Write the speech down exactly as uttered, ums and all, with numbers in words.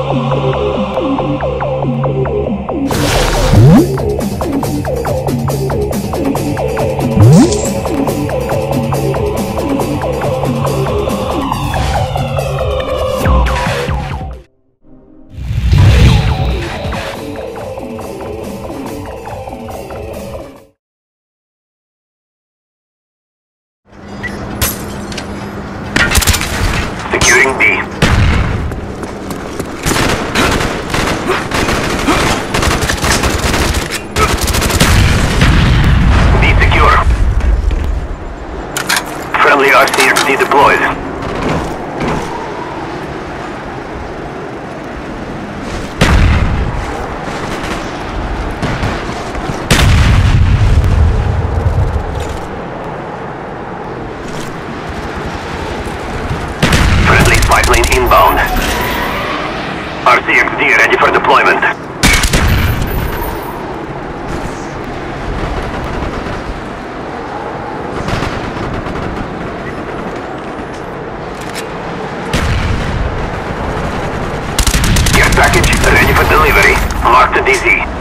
Securing B. B secure. Friendly R C X D deployed. Pipeline inbound. R C X D ready for deployment. Care package ready for delivery. Mark the D Z.